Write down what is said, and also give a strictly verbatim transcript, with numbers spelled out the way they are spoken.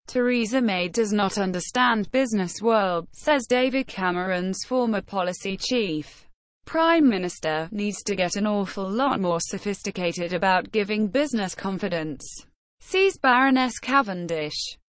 Theresa May does not understand business world, says David Cameron's former policy chief. Prime Minister needs to get an awful lot more sophisticated about giving business confidence, says Baroness Cavendish.